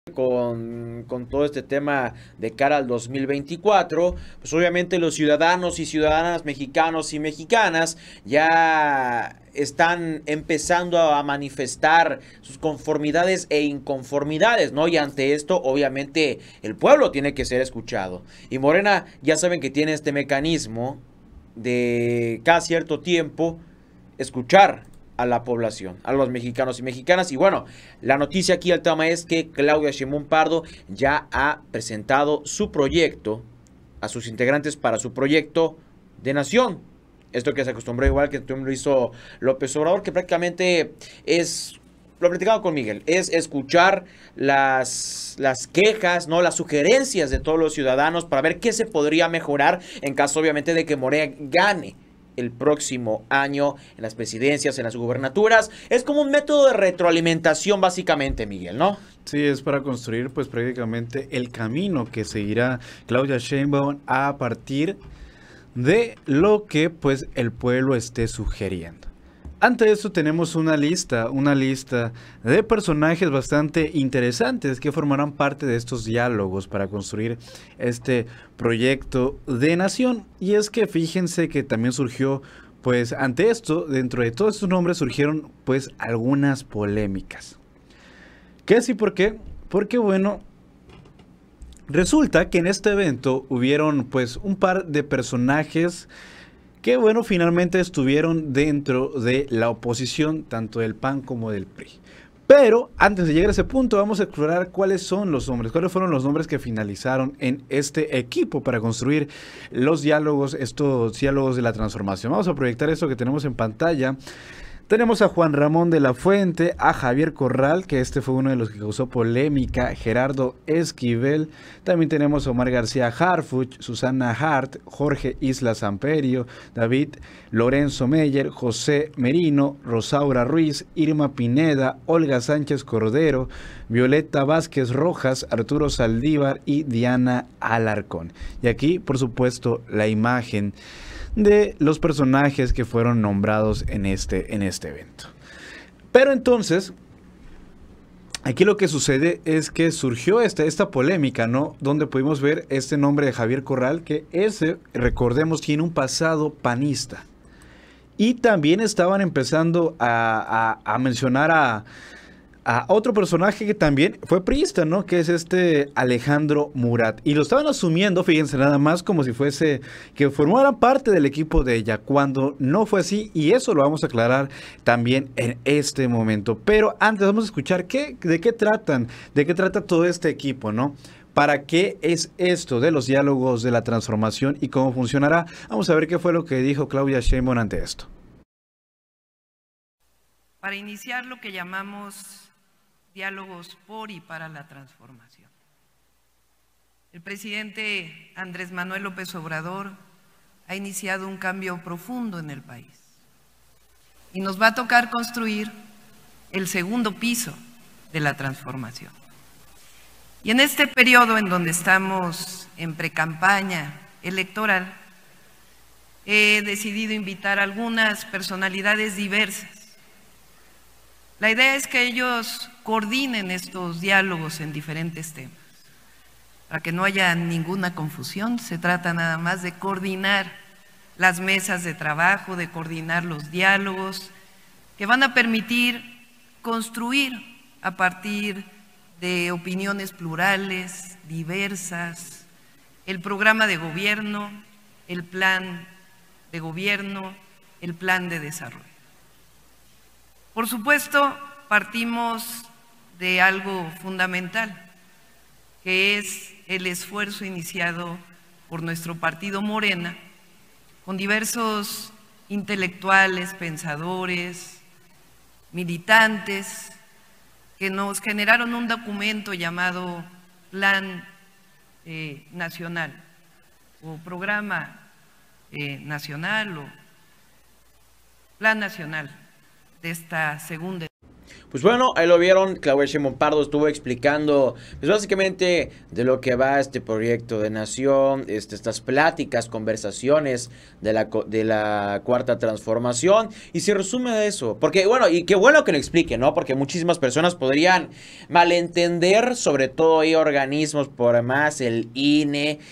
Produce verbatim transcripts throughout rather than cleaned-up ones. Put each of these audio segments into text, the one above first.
Con, con todo este tema de cara al dos mil veinticuatro, pues obviamente los ciudadanos y ciudadanas mexicanos y mexicanas ya están empezando a manifestar sus conformidades e inconformidades, ¿no? Y ante esto, obviamente, el pueblo tiene que ser escuchado. Y Morena, ya saben que tiene este mecanismo de cada cierto tiempo escuchar a la población, a los mexicanos y mexicanas. Y bueno, la noticia aquí al tema es que Claudia Sheinbaum Pardo ya ha presentado su proyecto a sus integrantes para su proyecto de nación. Esto que se acostumbró igual que lo hizo López Obrador, que prácticamente es, lo platicaba con Miguel, es escuchar las, las quejas, ¿no? Las sugerencias de todos los ciudadanos para ver qué se podría mejorar en caso obviamente de que Morena gane el próximo año en las presidencias, en las gubernaturas. Es como un método de retroalimentación básicamente, Miguel, ¿no? Sí, es para construir pues prácticamente el camino que seguirá Claudia Sheinbaum a partir de lo que pues el pueblo esté sugiriendo. Ante eso tenemos una lista, una lista de personajes bastante interesantes que formarán parte de estos diálogos para construir este proyecto de nación. Y es que fíjense que también surgió, pues ante esto, dentro de todos estos nombres surgieron pues algunas polémicas. ¿Qué sí? ¿Por qué? Porque bueno, resulta que en este evento hubieron pues un par de personajes que bueno, finalmente estuvieron dentro de la oposición, tanto del P A N como del P R I. Pero antes de llegar a ese punto, vamos a explorar cuáles son los nombres, cuáles fueron los nombres que finalizaron en este equipo para construir los diálogos, estos diálogos de la transformación. Vamos a proyectar esto que tenemos en pantalla. Tenemos a Juan Ramón de la Fuente, a Javier Corral, que este fue uno de los que causó polémica, Gerardo Esquivel, también tenemos a Omar García Harfuch, Susana Hart, Jorge Isla Samperio, David Lorenzo Meyer, José Merino, Rosaura Ruiz, Irma Pineda, Olga Sánchez Cordero, Violeta Vázquez Rojas, Arturo Saldívar y Diana Alarcón. Y aquí, por supuesto, la imagen de los personajes que fueron nombrados en este, en este evento. Pero entonces, aquí lo que sucede es que surgió esta, esta polémica, ¿no? Donde pudimos ver este nombre de Javier Corral, que ese, recordemos, tiene un pasado panista. Y también estaban empezando a, a, a mencionar a, a otro personaje que también fue priista, ¿no? Que es este Alejandro Murat. Y lo estaban asumiendo, fíjense, nada más como si fuese que formara parte del equipo de ella, cuando no fue así. Y eso lo vamos a aclarar también en este momento. Pero antes vamos a escuchar qué, de qué tratan, de qué trata todo este equipo, ¿no? ¿Para qué es esto de los diálogos de la transformación y cómo funcionará? Vamos a ver qué fue lo que dijo Claudia Sheinbaum ante esto. Para iniciar lo que llamamos diálogos por y para la transformación. El presidente Andrés Manuel López Obrador ha iniciado un cambio profundo en el país y nos va a tocar construir el segundo piso de la transformación. Y en este periodo en donde estamos en precampaña electoral, he decidido invitar a algunas personalidades diversas. La idea es que ellos coordinen estos diálogos en diferentes temas. Para que no haya ninguna confusión, se trata nada más de coordinar las mesas de trabajo, de coordinar los diálogos que van a permitir construir a partir de opiniones plurales, diversas, el programa de gobierno, el plan de gobierno, el plan de desarrollo. Por supuesto, partimos de algo fundamental, que es el esfuerzo iniciado por nuestro partido Morena, con diversos intelectuales, pensadores, militantes, que nos generaron un documento llamado Plan eh, Nacional, o Programa eh, Nacional, o Plan Nacional de esta segunda. Pues bueno, ahí lo vieron, Claudia Sheinbaum Pardo estuvo explicando, pues básicamente de lo que va este proyecto de nación, este, estas pláticas, conversaciones de la, de la Cuarta Transformación, y se resume a eso, porque bueno, y qué bueno que lo explique, ¿no? Porque muchísimas personas podrían malentender, sobre todo hay organismos por más, el I N E,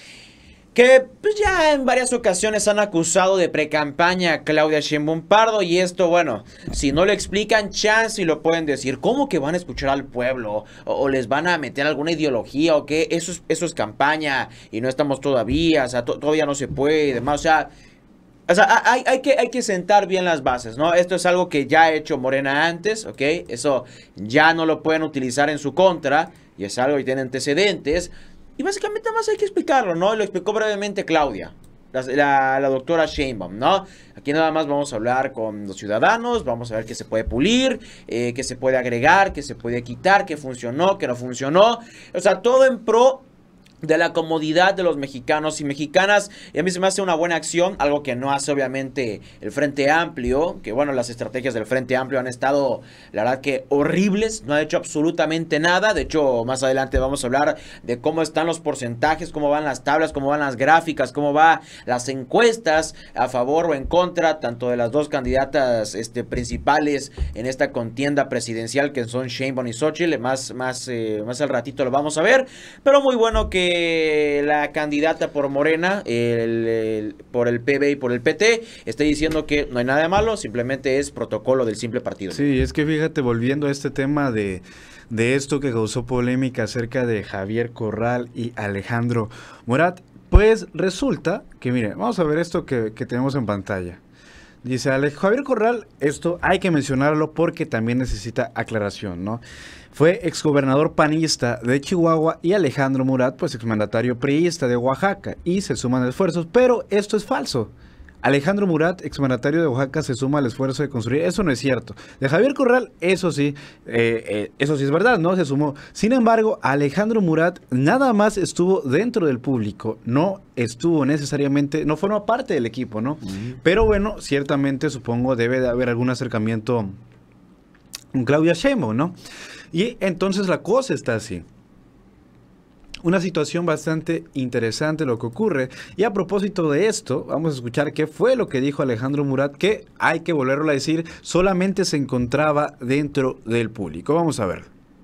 que pues ya en varias ocasiones han acusado de precampaña a Claudia Sheinbaum Pardo, y esto, bueno, si no lo explican, chance y lo pueden decir. ¿Cómo que van a escuchar al pueblo? ¿O, o les van a meter alguna ideología o qué? Eso es, eso es campaña y no estamos todavía, o sea, to, todavía no se puede y demás, o sea... O sea, hay, hay, que, hay que sentar bien las bases, ¿no? Esto es algo que ya ha hecho Morena antes, ¿ok? Eso ya no lo pueden utilizar en su contra, y es algo que tiene antecedentes. Y básicamente nada más hay que explicarlo, ¿no? Lo explicó brevemente Claudia, la, la, la doctora Sheinbaum, ¿no? Aquí nada más vamos a hablar con los ciudadanos, vamos a ver qué se puede pulir, eh, qué se puede agregar, qué se puede quitar, qué funcionó, qué no funcionó. O sea, todo en pro de la comodidad de los mexicanos y mexicanas, y a mí se me hace una buena acción, algo que no hace obviamente el Frente Amplio, que bueno, las estrategias del Frente Amplio han estado, la verdad que horribles, no ha hecho absolutamente nada. De hecho, más adelante vamos a hablar de cómo están los porcentajes, cómo van las tablas, cómo van las gráficas, cómo van las encuestas a favor o en contra, tanto de las dos candidatas este, principales en esta contienda presidencial, que son Sheinbaum y Xochitl. Más, más, eh, más al ratito lo vamos a ver, pero muy bueno que la candidata por Morena, el, el, por el P B y por el P T, está diciendo que no hay nada de malo, simplemente es protocolo del simple partido. Sí, es que fíjate, volviendo a este tema de, de esto que causó polémica acerca de Javier Corral y Alejandro Murat, pues resulta que, mire, vamos a ver esto que, que tenemos en pantalla. Dice Ale, Javier Corral, esto hay que mencionarlo porque también necesita aclaración, ¿no? Fue exgobernador panista de Chihuahua, y Alejandro Murat, pues exmandatario priista de Oaxaca, y se suman esfuerzos, pero esto es falso. Alejandro Murat, exmandatario de Oaxaca, se suma al esfuerzo de construir. Eso no es cierto. De Javier Corral, eso sí, eh, eh, eso sí es verdad, ¿no? Se sumó. Sin embargo, Alejandro Murat nada más estuvo dentro del público, no estuvo necesariamente, no formó parte del equipo, ¿no? Uh-huh. Pero bueno, ciertamente supongo debe de haber algún acercamiento con Claudia Sheinbaum, ¿no? Y entonces la cosa está así. Una situación bastante interesante lo que ocurre. Y a propósito de esto, vamos a escuchar qué fue lo que dijo Alejandro Murat, que hay que volverlo a decir, solamente se encontraba dentro del público. Vamos a ver.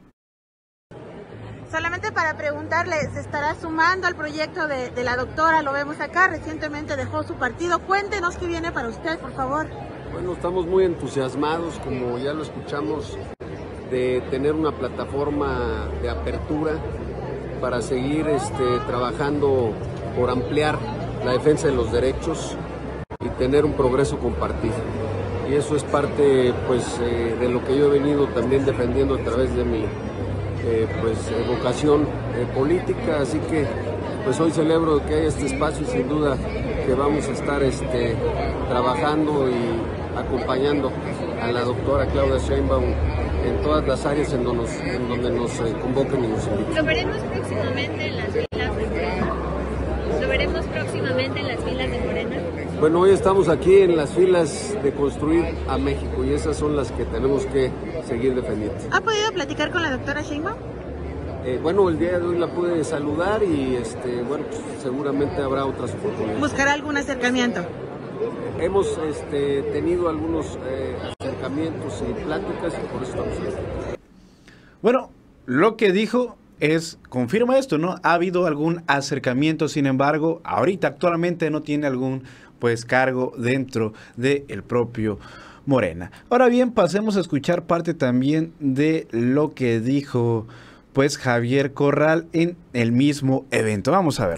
Solamente para preguntarle, ¿se estará sumando al proyecto de, de la doctora? Lo vemos acá, recientemente dejó su partido. Cuéntenos qué viene para usted, por favor. Bueno, estamos muy entusiasmados, como ya lo escuchamos, de tener una plataforma de apertura para seguir este, trabajando por ampliar la defensa de los derechos y tener un progreso compartido. Y eso es parte pues, eh, de lo que yo he venido también defendiendo a través de mi eh, pues, eh, vocación eh, política. Así que pues, hoy celebro que haya este espacio y sin duda que vamos a estar este, trabajando y acompañando a la doctora Claudia Sheinbaum en todas las áreas en donde nos, en donde nos eh, convoquen y nos inviten. Lo veremos próximamente en las filas de Morena. Lo veremos próximamente en las filas de Morena. Bueno, hoy estamos aquí en las filas de construir a México y esas son las que tenemos que seguir defendiendo. ¿Ha podido platicar con la doctora Sheinbaum? Eh, bueno, el día de hoy la pude saludar y este, bueno, pues, seguramente habrá otras oportunidades. ¿Buscará algún acercamiento? Hemos este, tenido algunos eh, acercamientos y pláticas y por eso estamos aquí. Bueno, lo que dijo es, confirma esto, ¿no? Ha habido algún acercamiento, sin embargo, ahorita actualmente no tiene algún pues cargo dentro del propio Morena. Ahora bien, pasemos a escuchar parte también de lo que dijo pues Javier Corral en el mismo evento. Vamos a ver.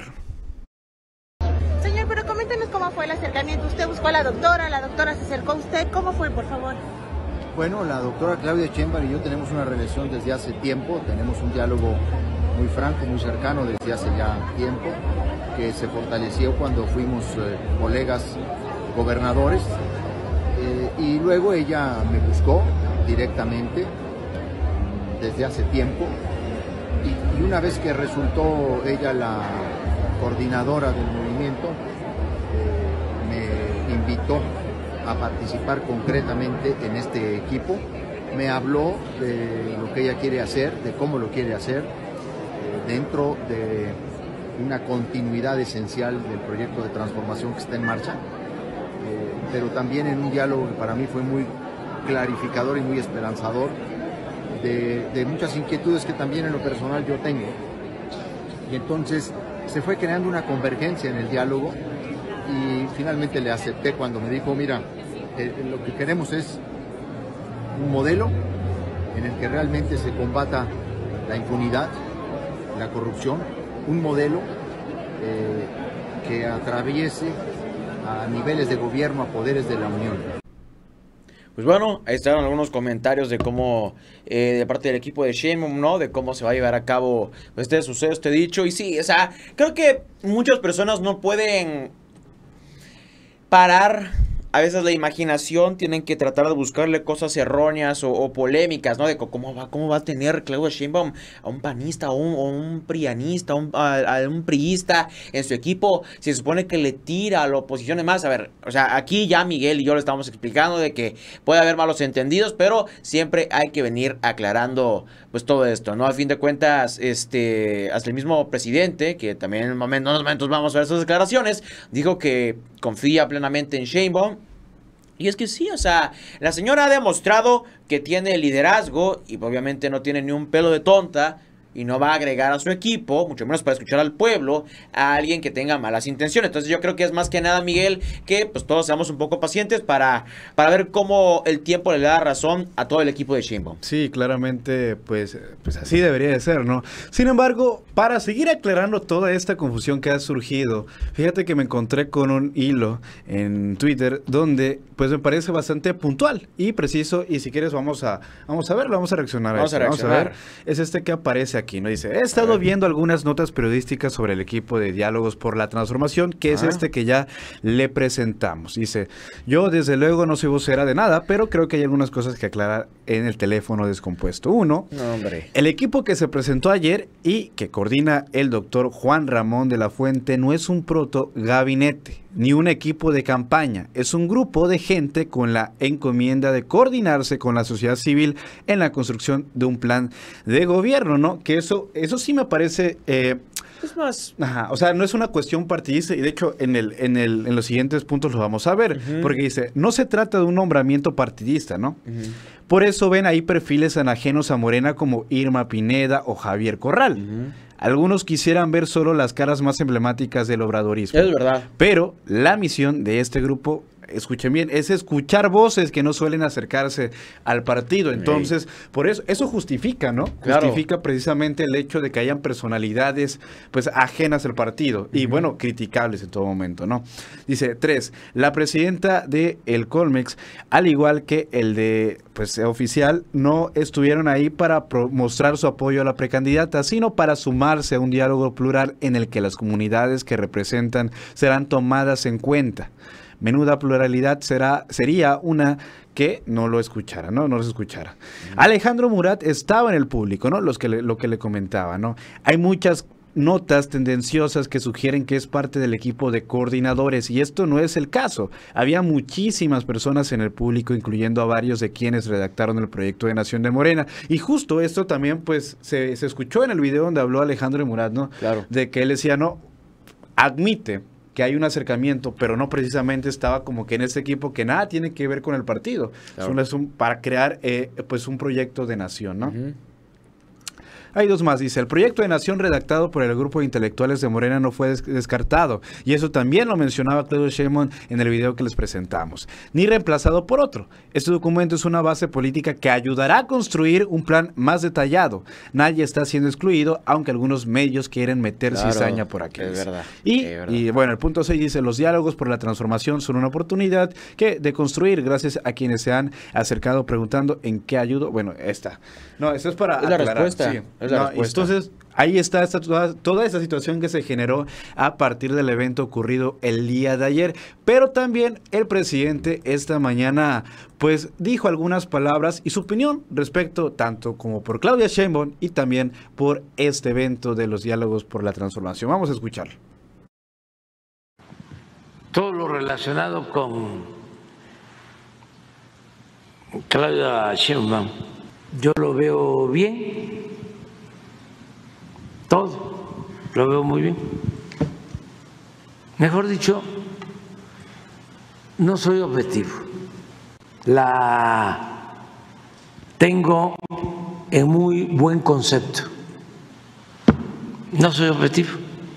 Señor, pero coméntenos cómo fue el acercamiento. Usted buscó a la doctora, la doctora se acercó a usted. ¿Cómo fue, por favor? Bueno, la doctora Claudia Sheinbaum y yo tenemos una relación desde hace tiempo, tenemos un diálogo muy franco, muy cercano desde hace ya tiempo, que se fortaleció cuando fuimos eh, colegas gobernadores, eh, y luego ella me buscó directamente desde hace tiempo, y, y una vez que resultó ella la coordinadora del movimiento, eh, me invitó a participar concretamente en este equipo me habló de lo que ella quiere hacer, de cómo lo quiere hacer, eh, dentro de una continuidad esencial del proyecto de transformación que está en marcha, eh, pero también en un diálogo que para mí fue muy clarificador y muy esperanzador de, de muchas inquietudes que también en lo personal yo tengo. Y entonces se fue creando una convergencia en el diálogo y finalmente le acepté cuando me dijo, mira, eh, lo que queremos es un modelo en el que realmente se combata la impunidad, la corrupción, un modelo eh, que atraviese a niveles de gobierno, a poderes de la Unión. Pues bueno, ahí están algunos comentarios de cómo, eh, de parte del equipo de Sheinbaum, ¿no? De cómo se va a llevar a cabo este suceso, este dicho. Y sí, o sea, creo que muchas personas no pueden parar a veces la imaginación, tienen que tratar de buscarle cosas erróneas o, o polémicas, ¿no? De cómo va, cómo va a tener Claudia Sheinbaum a un panista o un, o un prianista, a un, a, a un priista en su equipo. Se supone que le tira a la oposición. Más, a ver, o sea, aquí ya Miguel y yo le estamos explicando de que puede haber malos entendidos, pero siempre hay que venir aclarando pues todo esto, ¿no? A fin de cuentas, este, hasta el mismo presidente, que también en unos momentos vamos a ver sus declaraciones, dijo que confía plenamente en Sheinbaum. Y es que sí, o sea, la señora ha demostrado que tiene liderazgo y obviamente no tiene ni un pelo de tonta y no va a agregar a su equipo, mucho menos para escuchar al pueblo, a alguien que tenga malas intenciones. Entonces yo creo que es más que nada, Miguel, que pues todos seamos un poco pacientes para, para ver cómo el tiempo le da razón a todo el equipo de Sheinbaum. Sí, claramente, pues, pues así debería de ser, ¿no? Sin embargo, para seguir aclarando toda esta confusión que ha surgido, fíjate que me encontré con un hilo en Twitter donde, pues me parece bastante puntual y preciso, y si quieres vamos a, vamos a verlo, vamos a reaccionar a Vamos esto. a reaccionar. Vamos a ver, es este que aparece aquí. Aquí, ¿no? Dice, he estado viendo algunas notas periodísticas sobre el equipo de Diálogos por la Transformación, que es ah. este que ya le presentamos. Dice, yo desde luego no soy vocera de nada, pero creo que hay algunas cosas que aclarar en el teléfono descompuesto. Uno, no, hombre. El equipo que se presentó ayer y que coordina el doctor Juan Ramón de la Fuente no es un proto gabinete, ni un equipo de campaña. Es un grupo de gente con la encomienda de coordinarse con la sociedad civil en la construcción de un plan de gobierno, ¿no? Que eso, eso sí me parece... Eh, es más... Ajá, o sea, no es una cuestión partidista y de hecho en, el, en, el, en los siguientes puntos lo vamos a ver, uh-huh. porque dice, no se trata de un nombramiento partidista, ¿no? Uh-huh. Por eso ven ahí perfiles ajenos a Morena como Irma Pineda o Javier Corral. Uh-huh. Algunos quisieran ver solo las caras más emblemáticas del obradorismo. Es verdad. Pero la misión de este grupo, escuchen bien, es escuchar voces que no suelen acercarse al partido. Entonces, sí. por eso, eso justifica, ¿no? Claro. Justifica precisamente el hecho de que hayan personalidades, pues, ajenas al partido. Uh-huh. Y, bueno, criticables en todo momento, ¿no? Dice, tres, la presidenta de el Colmex, al igual que el de, pues, oficial, no estuvieron ahí para mostrar su apoyo a la precandidata, sino para sumarse a un diálogo plural en el que las comunidades que representan serán tomadas en cuenta. Menuda pluralidad será, sería una que no lo escuchara, ¿no? No los escuchara. Mm. Alejandro Murat estaba en el público, ¿no? Los que le, lo que le comentaba, ¿no? Hay muchas notas tendenciosas que sugieren que es parte del equipo de coordinadores y esto no es el caso. Había muchísimas personas en el público, incluyendo a varios de quienes redactaron el proyecto de Nación de Morena. Y justo esto también, pues, se, se escuchó en el video donde habló Alejandro Murat, ¿no? Claro. De que él decía, no, admite que hay un acercamiento, pero no precisamente estaba como que en este equipo que nada tiene que ver con el partido. Claro. Es un, para crear eh, pues un proyecto de nación, ¿no? Uh-huh. Hay dos más, dice, el proyecto de nación redactado por el grupo de intelectuales de Morena no fue des descartado, y eso también lo mencionaba Claudia Sheinbaum en el video que les presentamos, ni reemplazado por otro. Este documento es una base política que ayudará a construir un plan más detallado. Nadie está siendo excluido, aunque algunos medios quieren meter claro, cizaña por aquí. Es verdad, y, es verdad. y bueno, el punto seis dice, los diálogos por la transformación son una oportunidad que de construir gracias a quienes se han acercado preguntando en qué ayudo. Bueno, esta. No, eso es para es la aclarar. respuesta. Sí. Es la no, respuesta. Entonces, ahí está esta, toda, toda esa situación que se generó a partir del evento ocurrido el día de ayer. Pero también el presidente esta mañana, pues, dijo algunas palabras y su opinión respecto tanto como por Claudia Sheinbaum y también por este evento de los diálogos por la transformación. Vamos a escucharlo. Todo lo relacionado con Claudia Sheinbaum, yo lo veo bien, todo lo veo muy bien. Mejor dicho, no soy objetivo, la tengo en muy buen concepto, no soy objetivo.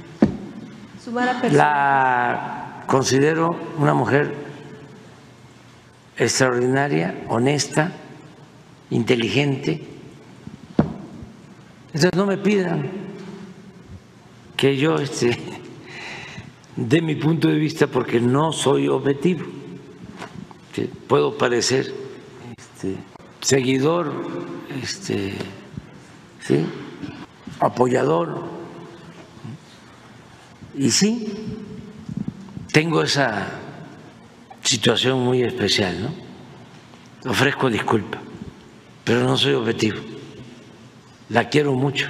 La considero una mujer extraordinaria, honesta, inteligente. Entonces no me pidan que yo este, dé mi punto de vista porque no soy objetivo. Que puedo parecer este, seguidor, este, ¿sí? apoyador. Y sí, tengo esa situación muy especial, ¿no? Ofrezco disculpa, pero no soy objetivo. La quiero mucho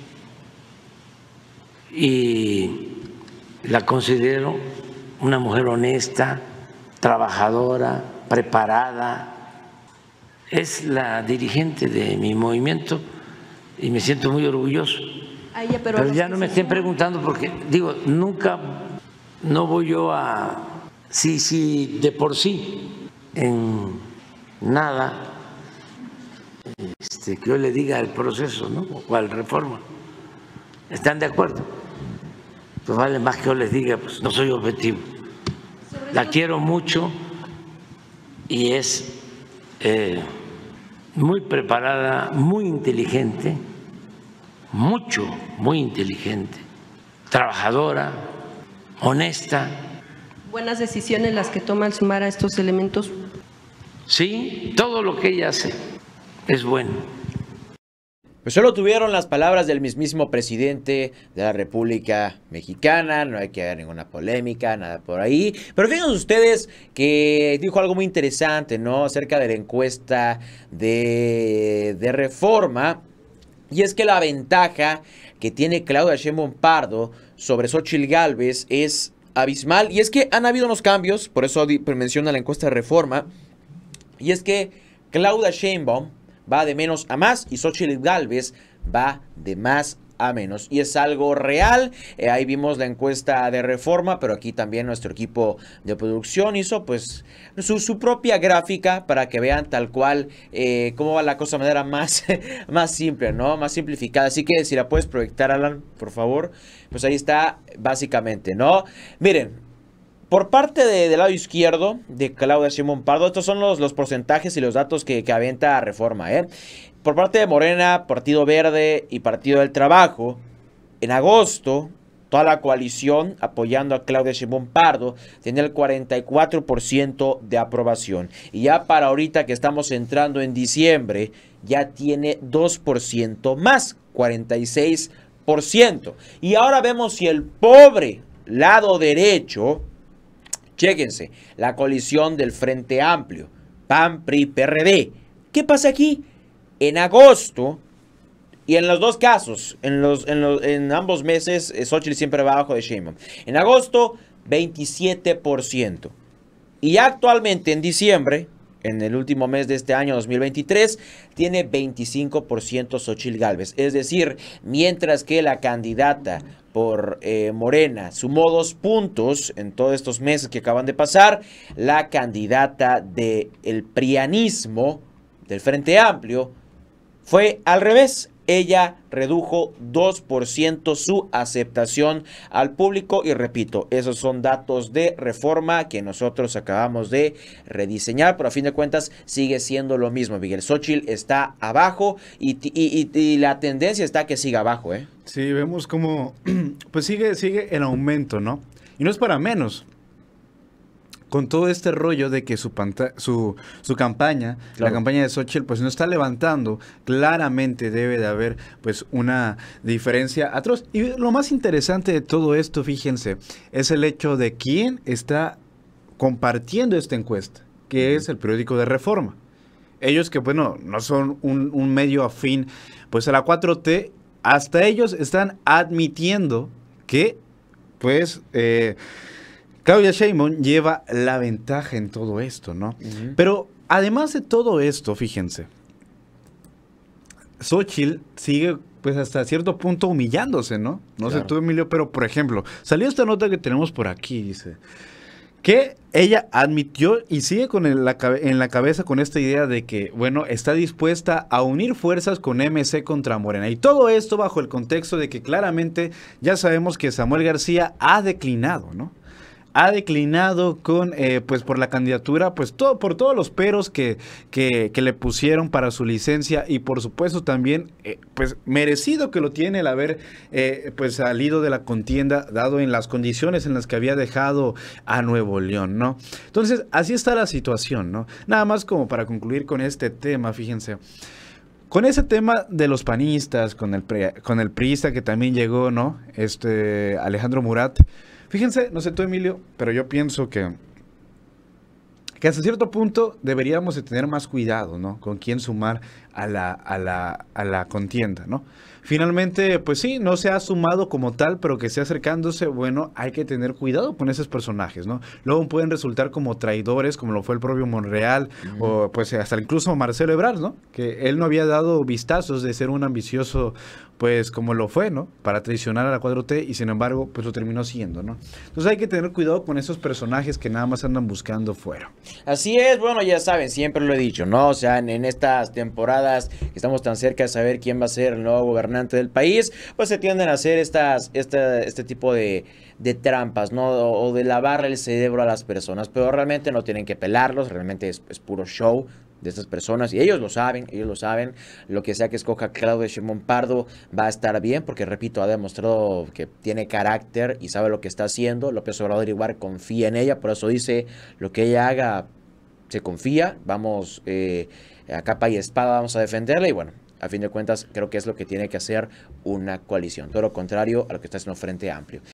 y la considero una mujer honesta, trabajadora, preparada. Es la dirigente de mi movimiento y me siento muy orgulloso. Ay, pero pero ya no me estén preguntando porque, digo, nunca, no voy yo a, sí, sí, de por sí, en nada, este, que yo le diga al proceso, ¿no? O a la reforma. ¿Están de acuerdo? Pues vale más que yo les diga, pues no soy objetivo. La quiero mucho y es eh, muy preparada, muy inteligente. Mucho, muy inteligente, trabajadora, honesta. ¿Buenas decisiones las que toma al sumar a estos elementos? Sí, todo lo que ella hace es bueno. Pues solo tuvieron las palabras del mismísimo presidente de la República Mexicana, no hay que haber ninguna polémica, nada por ahí. Pero fíjense ustedes que dijo algo muy interesante, ¿no? Acerca de la encuesta de, de Reforma. Y es que la ventaja que tiene Claudia Sheinbaum Pardo sobre Xóchitl Gálvez es abismal. Y es que han habido unos cambios, por eso menciona la encuesta de Reforma. Y es que Claudia Sheinbaum va de menos a más y Xóchitl Gálvez va de más a menos. Y es algo real. Eh, ahí vimos la encuesta de Reforma, pero aquí también nuestro equipo de producción hizo pues su, su propia gráfica para que vean tal cual eh, cómo va la cosa de manera más, más simple, ¿no? Más simplificada. Así que si la puedes proyectar, Alan, por favor. Pues ahí está básicamente, ¿no? Miren, por parte de, del lado izquierdo de Claudia Sheinbaum Pardo, estos son los, los porcentajes y los datos que, que aventa Reforma, ¿eh? Por parte de Morena, Partido Verde y Partido del Trabajo, en agosto, toda la coalición apoyando a Claudia Sheinbaum Pardo tenía el cuarenta y cuatro por ciento de aprobación. Y ya para ahorita que estamos entrando en diciembre, ya tiene dos por ciento más, cuarenta y seis por ciento. Y ahora vemos si el pobre lado derecho, chéquense, la coalición del Frente Amplio, P A N, P R I, P R D. ¿Qué pasa aquí? En agosto, y en los dos casos, en, los, en, los, en ambos meses, Xóchitl siempre va abajo de Sheinbaum. En agosto, veintisiete por ciento. Y ya actualmente en diciembre, en el último mes de este año dos mil veintitrés, tiene veinticinco por ciento Xóchitl Gálvez. Es decir, mientras que la candidata por eh, Morena sumó dos puntos en todos estos meses que acaban de pasar, la candidata del prianismo, del Frente Amplio, fue al revés. Ella redujo dos por ciento su aceptación al público. Y repito, esos son datos de Reforma que nosotros acabamos de rediseñar. Pero a fin de cuentas sigue siendo lo mismo, Miguel. Xóchitl está abajo y, y, y, y la tendencia está que siga abajo, ¿eh? Sí, vemos como pues sigue, sigue en aumento, ¿no? Y no es para menos. Con todo este rollo de que su, su, su campaña, claro, la campaña de Xóchitl, pues no está levantando, claramente debe de haber pues una diferencia atroz. Y lo más interesante de todo esto, fíjense, es el hecho de quién está compartiendo esta encuesta, que es el periódico de Reforma. Ellos que, bueno, no son un, un medio afín pues a la cuatro T, hasta ellos están admitiendo que pues... Eh, Claudia Sheinbaum lleva la ventaja en todo esto, ¿no? Uh-huh. Pero además de todo esto, fíjense, Xóchitl sigue pues hasta cierto punto humillándose, ¿no? No Claro. sé tú, Emilio, pero por ejemplo, salió esta nota que tenemos por aquí, dice, que ella admitió y sigue con el- la, cabe- en la cabeza con esta idea de que, bueno, está dispuesta a unir fuerzas con M C contra Morena. Y todo esto bajo el contexto de que claramente ya sabemos que Samuel García ha declinado, ¿no? Ha declinado con, eh, pues por la candidatura, pues todo, por todos los peros que, que, que le pusieron para su licencia y por supuesto también, eh, pues merecido que lo tiene el haber, eh, pues salido de la contienda, dado en las condiciones en las que había dejado a Nuevo León, ¿no? Entonces, así está la situación, ¿no? Nada más como para concluir con este tema, fíjense. Con ese tema de los panistas, con el, pre- con el priista que también llegó, ¿no? Este, Alejandro Murat. Fíjense, no sé tú, Emilio, pero yo pienso que, que hasta cierto punto deberíamos de tener más cuidado, ¿no? Con quién sumar a la, a la, a la contienda, ¿no? Finalmente, pues sí, no se ha sumado como tal, pero que esté acercándose, bueno, hay que tener cuidado con esos personajes, ¿no? Luego pueden resultar como traidores, como lo fue el propio Monreal, uh-huh. o pues hasta incluso Marcelo Ebrard, ¿no? Que él no había dado vistazos de ser un ambicioso, pues como lo fue, ¿no? Para traicionar a la cuatro T y sin embargo, pues lo terminó siendo, ¿no? Entonces hay que tener cuidado con esos personajes que nada más andan buscando fuera. Así es, bueno, ya saben, siempre lo he dicho, ¿no? O sea, en, en estas temporadas que estamos tan cerca de saber quién va a ser el nuevo gobernante del país, pues se tienden a hacer estas, esta, este tipo de, de trampas, ¿no? O, o de lavarle el cerebro a las personas, pero realmente no tienen que pelarlos, realmente es, es puro show de estas personas, y ellos lo saben, ellos lo saben, lo que sea que escoja Claudia Sheinbaum Pardo va a estar bien, porque repito, ha demostrado que tiene carácter y sabe lo que está haciendo. López Obrador igual confía en ella, por eso dice, lo que ella haga se confía, vamos eh, a capa y espada, vamos a defenderla, y bueno, a fin de cuentas creo que es lo que tiene que hacer una coalición, todo lo contrario a lo que está haciendo Frente Amplio.